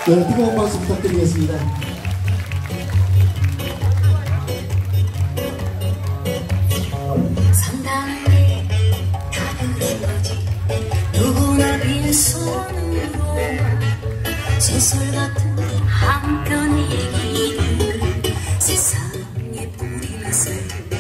네, 뜨거운 박수 부탁드리겠습니다. 상당히 다 그런 거지. 누구나 빈손으로 소설 같은 한편 얘기를 세상에 뿌리면서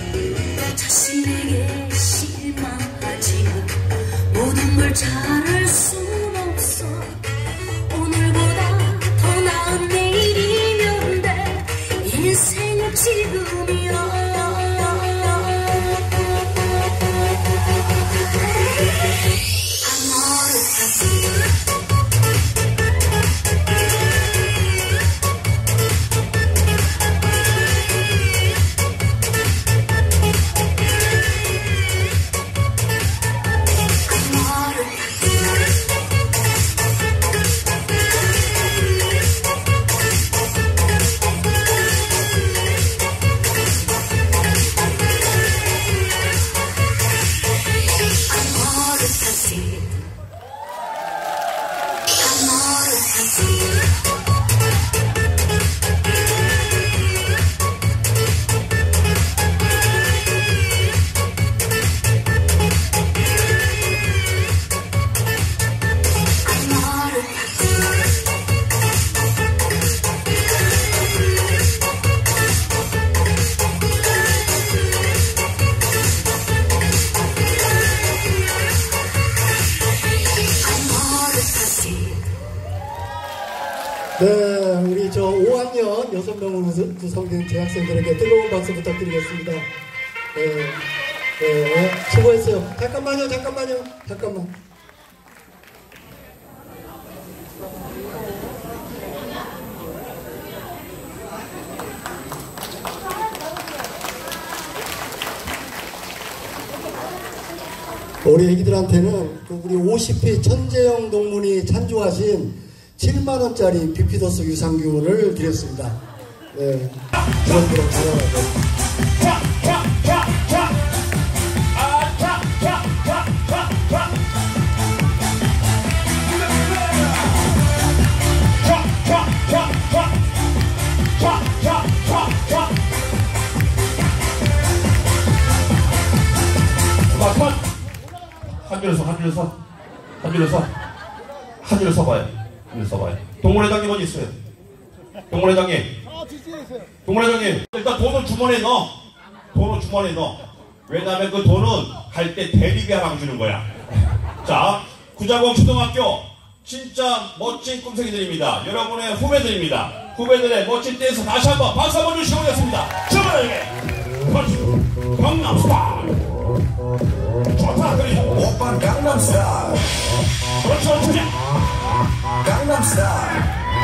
자신에게 실망하지만 모든 걸 잘할 순 없어. 오늘보다 더 나은 내일이면 돼. 인생은 지금이야. 네, 우리 저 5학년 6명 구성된 재학생들에게 뜨거운 박수 부탁드리겠습니다. 네, 수고했어요. 잠깐만요. 우리 애기들한테는 우리 50회 천재형 동문이 찬조하신 7만원짜리 비피더스 유산균을 드렸습니다. 네. 부럽부럽 잘하라고. 한 줄 서봐요. 동물회장님 어디 있어요? 동물회장님. 동물회장님, 일단 돈을 주머니에 넣어. 왜냐면 그 돈은 갈 때 대리비 하나 주는 거야. 자, 구자공 초등학교 진짜 멋진 꿈새기들입니다. 여러분의 후배들입니다. 후배들의 멋진 댄스 다시 한번 박수 한번 주시고 오겠습니다. 주머니에 강남스타일. 좋다, 그래. 오빠 강남스타일. 그렇죠. 강남스타일.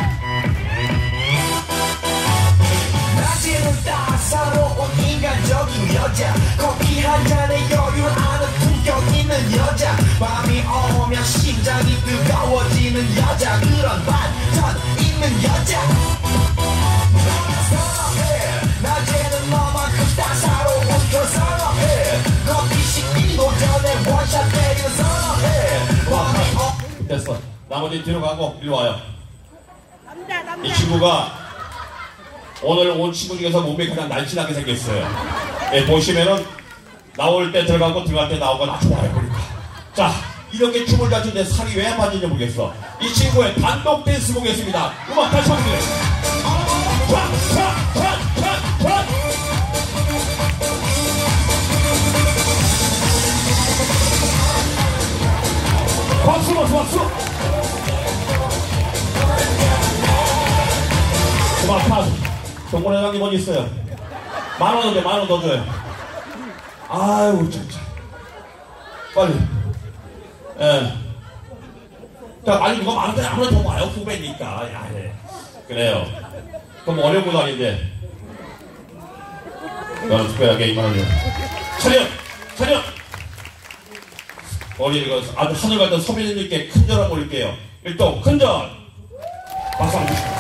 낮에는 따사로운 인간적인 여자, 커피 한 잔에 여유를 아는 품격 있는 여자, 밤이 오면 심장이 뜨거워지는 여자, 그런 반전 있는 여자. 너나 선호해. 낮에는 너만큼 따사로운 걸 선호해. 커피 식기도 전에 원샷 때리는 선호해. 됐어. 나머지 뒤로 가고 일로 와요. 이 친구가 오늘 온 친구 중에서 몸이 가장 날씬하게 생겼어요. 예, 보시면은 나올 때 들어가고 들어갈 때 나오고 아주 좋아요 보니까. 자, 이렇게 춤을 잘 추는데 살이 왜 안 빠진지 모르겠어. 이 친구의 단독 댄스 보겠습니다. 음악 다시 한번 드려요. 박수. 그만. 동물회장님 어디 있어요? 10,000원 더 줘요. 아유, 진짜. 빨리. 예. 자, 아니, 누가 10,000원짜리 아무나 더 봐요. 후배니까. 야, 예. 그래요. 그럼 어려운 것도 아닌데. 나는 특별하게 20,000원 차렷! 우리 이거 아주 하늘 같은 서민님께 큰절 한번 올릴게요. 일동 큰절! 박수 한번 주시죠.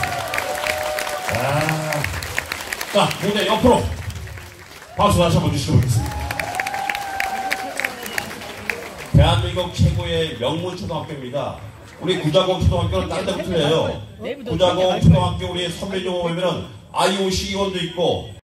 자, 무대 옆으로 박수 다시 한번 주시고 있습니다. 대한민국 최고의 명문 초등학교입니다. 우리 구자공 초등학교는 다른 데고 틀려요. 구자공 초등학교 우리 선배님 보면은 IOC 의원도 있고